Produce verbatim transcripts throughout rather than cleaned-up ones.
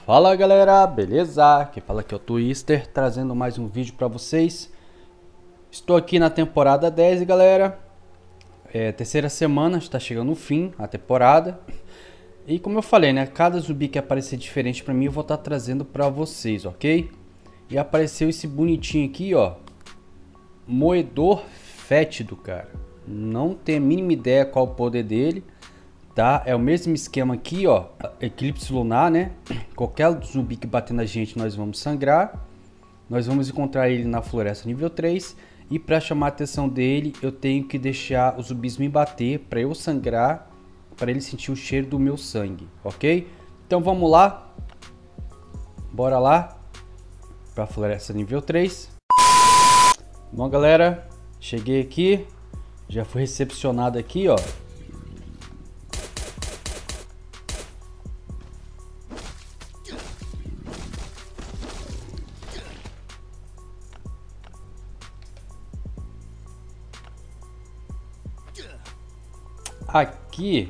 Fala galera, beleza? Quem fala aqui é o Twister, trazendo mais um vídeo para vocês. Estou aqui na temporada dez, galera. É terceira semana, está chegando no fim a temporada. E como eu falei, né, cada zumbi que aparecer diferente para mim eu vou estar trazendo para vocês, ok? E apareceu esse bonitinho aqui, ó, moedor fétido, cara. Não tenho a mínima ideia qual o poder dele. Tá? É o mesmo esquema aqui, ó, eclipse lunar, né? Qualquer zumbi que bater na gente nós vamos sangrar. Nós vamos encontrar ele na floresta nível três. E para chamar a atenção dele, eu tenho que deixar os zumbis me bater para eu sangrar, para ele sentir o cheiro do meu sangue, ok? Então vamos lá. Bora lá para a floresta nível três. Bom, galera, cheguei aqui. Já fui recepcionado aqui, ó. Aqui,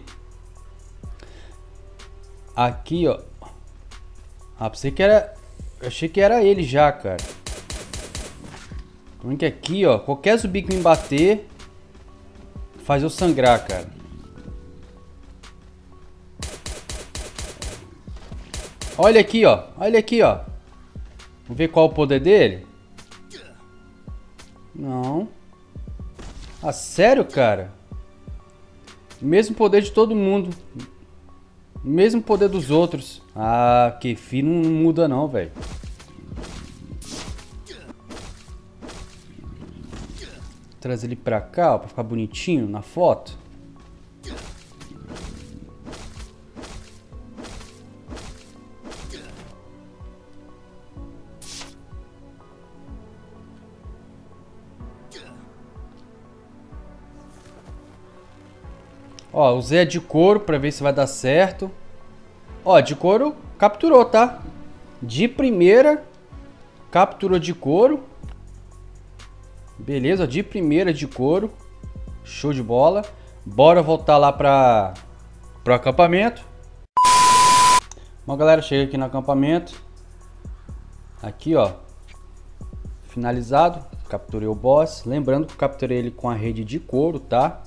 aqui, ó. Ah, pensei que era, eu achei que era ele já, cara. Como é que aqui, ó, qualquer zumbi que me bater faz eu sangrar, cara. Olha aqui, ó, olha aqui, ó. Vamos ver qual é o poder dele. Não. Ah, sério, cara? Mesmo poder de todo mundo. Mesmo poder dos outros. Ah, que fio não muda não, velho. Trazer ele pra cá, ó, pra ficar bonitinho na foto. Ó, usei a de couro pra ver se vai dar certo. Ó, de couro capturou, tá? De primeira, capturou de couro. Beleza, de primeira de couro. Show de bola. Bora voltar lá pra, pro acampamento. Bom, galera, cheguei aqui no acampamento. Aqui, ó. Finalizado. Capturei o boss. Lembrando que eu capturei ele com a rede de couro, tá?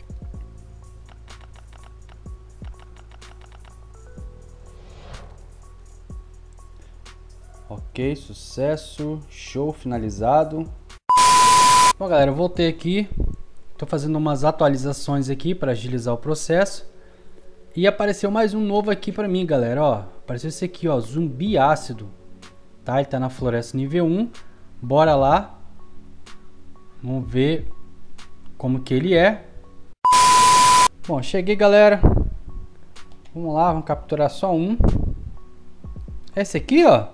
Ok, sucesso, show, finalizado. Bom, galera, eu voltei aqui. Tô fazendo umas atualizações aqui para agilizar o processo. E apareceu mais um novo aqui para mim, galera, ó. Apareceu esse aqui, ó, zumbi ácido. Tá, ele tá na floresta nível um. Bora lá. Vamos ver como que ele é. Bom, cheguei, galera. Vamos lá, vamos capturar só um. Esse aqui, ó.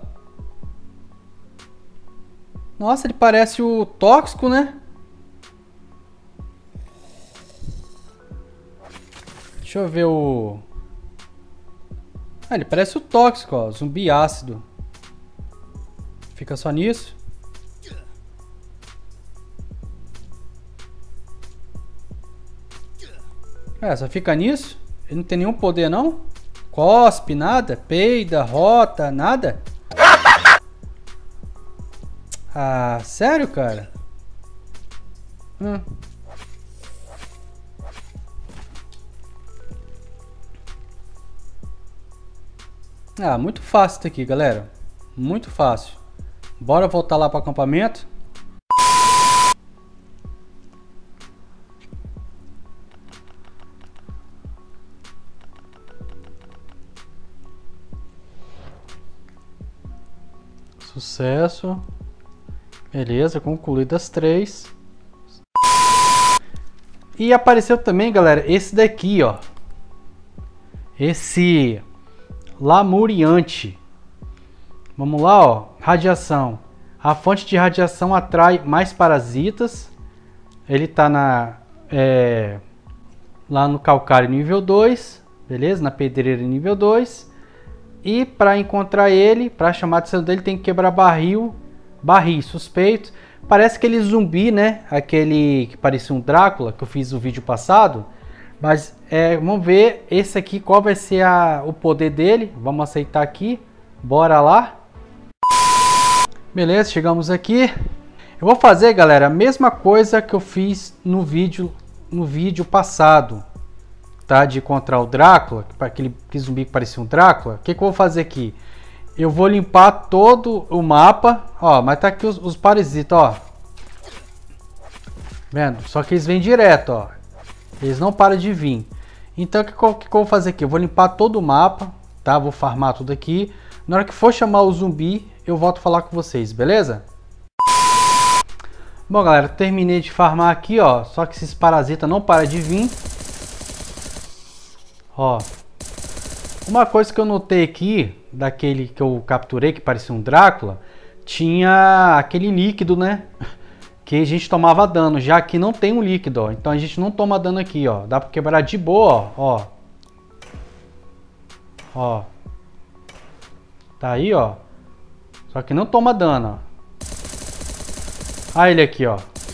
Nossa, ele parece o tóxico, né? Deixa eu ver o... Ah, ele parece o tóxico, ó. Zumbi ácido. Fica só nisso. É, só fica nisso. Ele não tem nenhum poder, não? Cospe, nada? Peida, rota, nada? Ah, sério, cara? Hum. Ah, muito fácil isso aqui, galera. Muito fácil. Bora voltar lá para o acampamento. Sucesso. Beleza, concluídas três. E apareceu também, galera, esse daqui, ó. Esse lamuriante. Vamos lá, ó. Radiação. A fonte de radiação atrai mais parasitas. Ele tá na é, lá no calcário nível dois, beleza? Na pedreira nível dois. E para encontrar ele, para chamar a atenção dele, tem que quebrar barril. Barris suspeitos. Parece aquele zumbi, né? Aquele que parecia um Drácula, que eu fiz o vídeo passado. Mas é, vamos ver esse aqui, qual vai ser a, o poder dele. Vamos aceitar aqui. Bora lá? Beleza, chegamos aqui. Eu vou fazer, galera, a mesma coisa que eu fiz no vídeo, no vídeo passado, tá? De encontrar o Drácula, aquele zumbi que parecia um Drácula. O que, que eu vou fazer aqui? Eu vou limpar todo o mapa, ó, mas tá aqui os, os parasitas, ó. Vendo? Só que eles vêm direto, ó. Eles não param de vir. Então, o que, que, que eu vou fazer aqui? Eu vou limpar todo o mapa, tá? Vou farmar tudo aqui. Na hora que for chamar o zumbi, eu volto a falar com vocês, beleza? Bom, galera, terminei de farmar aqui, ó. Só que esses parasitas não param de vir. Ó. Uma coisa que eu notei aqui, daquele que eu capturei, que parecia um Drácula, tinha aquele líquido, né? Que a gente tomava dano. Já que não tem um líquido, ó. Então a gente não toma dano aqui, ó. Dá pra quebrar de boa, ó. Ó. Tá aí, ó. Só que não toma dano, ó. Olha ele aqui, ó.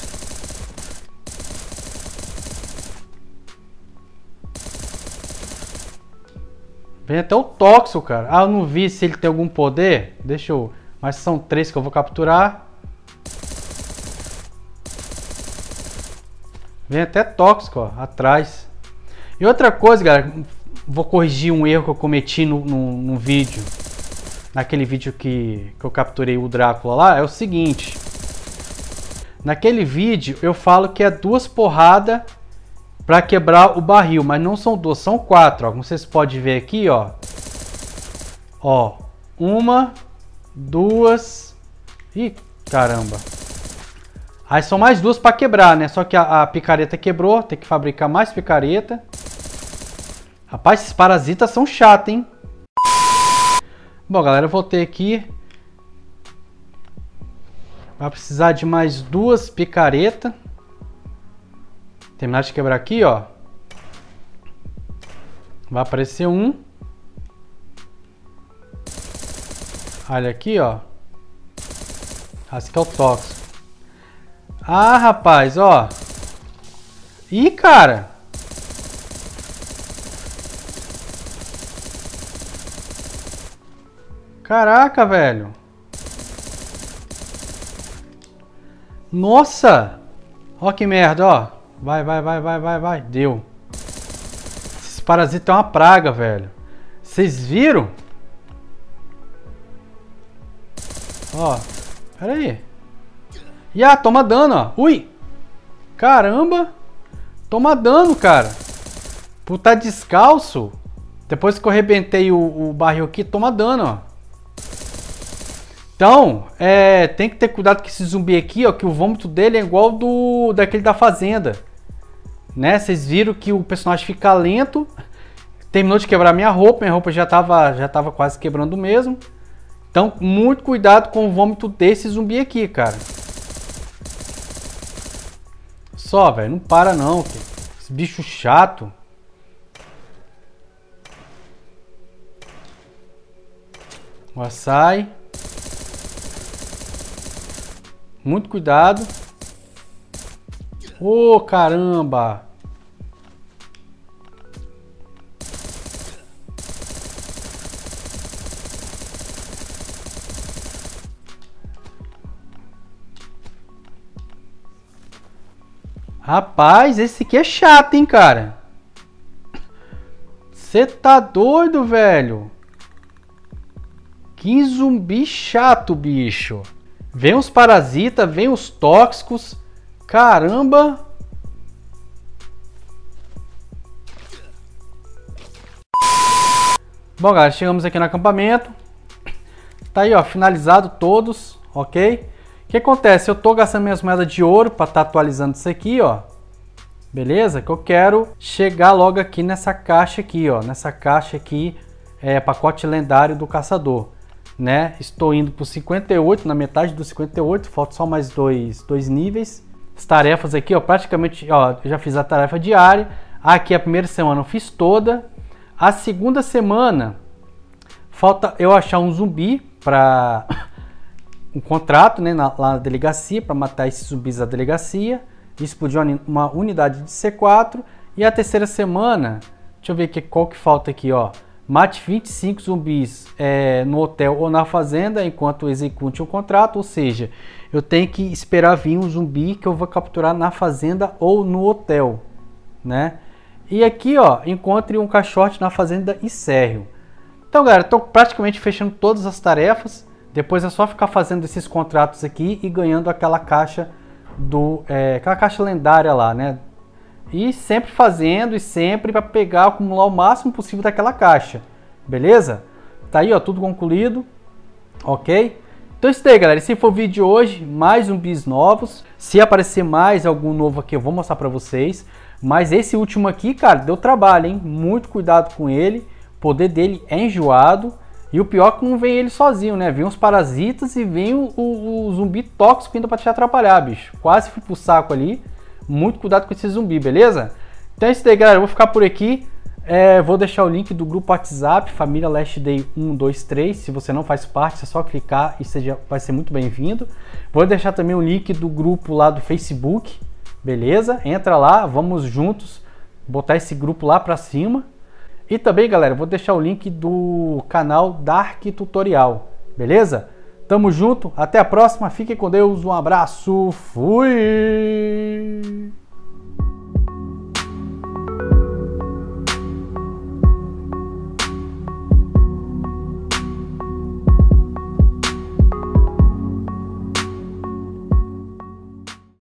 Vem até o tóxico, cara. Ah, eu não vi se ele tem algum poder. Deixa eu... Mas são três que eu vou capturar. Vem até tóxico, ó. Atrás. E outra coisa, galera. Vou corrigir um erro que eu cometi no, no, no vídeo. Naquele vídeo que, que eu capturei o Drácula lá. É o seguinte... Naquele vídeo eu falo que é duas porradas para quebrar o barril, mas não são duas, são quatro, ó. Como vocês podem ver aqui, ó. Ó, uma, duas, ih, caramba. Aí são mais duas para quebrar, né? Só que a, a picareta quebrou, tem que fabricar mais picareta. Rapaz, esses parasitas são chatos, hein? Bom, galera, eu voltei aqui. Vai precisar de mais duas picaretas. Terminar de quebrar aqui, ó. Vai aparecer um. Olha aqui, ó. Esse aqui é o tóxico. Ah, rapaz, ó. Ih, cara. Caraca, velho. Nossa! Ó que merda, ó. Vai, vai, vai, vai, vai, vai. Deu. Esses parasitas é uma praga, velho. Vocês viram? Ó. Pera aí. E ah, toma dano, ó. Ui! Caramba! Toma dano, cara. Por tá descalço. Depois que eu arrebentei o, o barril aqui, toma dano, ó. Então, é, tem que ter cuidado com esse zumbi aqui, ó, que o vômito dele é igual do daquele da fazenda, né? Vocês viram que o personagem fica lento. Terminou de quebrar minha roupa, minha roupa já tava, já tava quase quebrando mesmo. Então, muito cuidado com o vômito desse zumbi aqui, cara. Só, velho, não para não, cara. Esse bicho chato. Ó, sai. Muito cuidado. Ô, oh, caramba. Rapaz, esse aqui é chato, hein, cara. Você tá doido, velho? Que zumbi chato, bicho. Vem os parasitas, vem os tóxicos. Caramba. Bom, galera, chegamos aqui no acampamento. Tá aí, ó, finalizado todos, ok? O que acontece? Eu tô gastando minhas moedas de ouro para estar tá atualizando isso aqui, ó. Beleza? Que eu quero chegar logo aqui nessa caixa aqui, ó. Nessa caixa aqui, é pacote lendário do caçador. Né? Estou indo para cinquenta e oito, na metade dos cinquenta e oito, falta só mais dois, dois níveis. As tarefas aqui, ó, praticamente, ó, eu já fiz a tarefa diária. Aqui a primeira semana eu fiz toda. A segunda semana falta eu achar um zumbi para um contrato, né, na, lá na delegacia, para matar esses zumbis da delegacia, explodir uma unidade de C quatro. E a terceira semana, deixa eu ver aqui qual que falta aqui, ó. mate vinte e cinco zumbis é, no hotel ou na fazenda enquanto execute o contrato, ou seja, eu tenho que esperar vir um zumbi que eu vou capturar na fazenda ou no hotel, né? E aqui, ó, encontre um caixote na fazenda e Sérgio. Então, galera, estou praticamente fechando todas as tarefas. Depois é só ficar fazendo esses contratos aqui e ganhando aquela caixa do, é, aquela caixa lendária lá, né? E sempre fazendo e sempre para pegar, acumular o máximo possível daquela caixa, beleza? Tá aí, ó, tudo concluído, ok? Então é isso aí, galera. Esse foi o vídeo de hoje, mais zumbis novos. Se aparecer mais algum novo aqui, eu vou mostrar para vocês. Mas esse último aqui, cara, deu trabalho, hein? Muito cuidado com ele. O poder dele é enjoado. E o pior é que não vem ele sozinho, né? Vem uns parasitas e vem o, o, o zumbi tóxico ainda para te atrapalhar, bicho. Quase fui pro saco ali. Muito cuidado com esse zumbi, beleza? Então é isso aí, galera. Eu vou ficar por aqui. É, vou deixar o link do grupo WhatsApp, Família Last Day um, dois, três. Se você não faz parte, é só clicar e seja, vai ser muito bem-vindo. Vou deixar também o link do grupo lá do Facebook, beleza? Entra lá, vamos juntos botar esse grupo lá pra cima. E também, galera, vou deixar o link do canal Dark Tutorial, beleza? Tamo junto, até a próxima, fiquem com Deus, um abraço, fui!